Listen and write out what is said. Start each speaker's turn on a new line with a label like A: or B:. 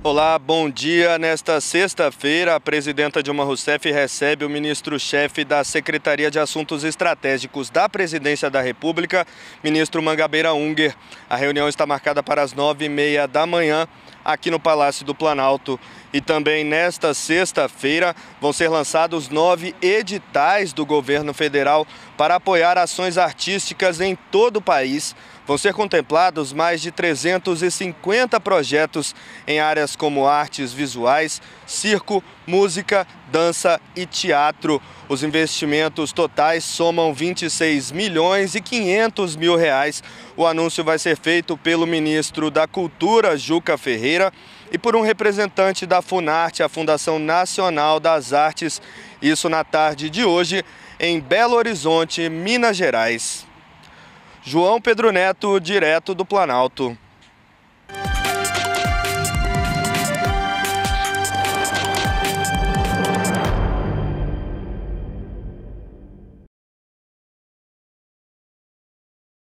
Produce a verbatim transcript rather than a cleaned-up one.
A: Olá, bom dia. Nesta sexta-feira, a presidenta Dilma Rousseff recebe o ministro-chefe da Secretaria de Assuntos Estratégicos da Presidência da República, ministro Mangabeira Unger. A reunião está marcada para as nove e meia da manhã, aqui no Palácio do Planalto. E também nesta sexta-feira vão ser lançados nove editais do governo federal para apoiar ações artísticas em todo o país. Vão ser contemplados mais de trezentos e cinquenta projetos em áreas como artes visuais, circo, música, dança e teatro. Os investimentos totais somam vinte e seis milhões e quinhentos mil reais. O anúncio vai ser feito pelo ministro da Cultura, Juca Ferreira, e por um representante da Funarte, a Fundação Nacional das Artes. Isso na tarde de hoje, em Belo Horizonte, Minas Gerais. João Pedro Neto, direto do Planalto.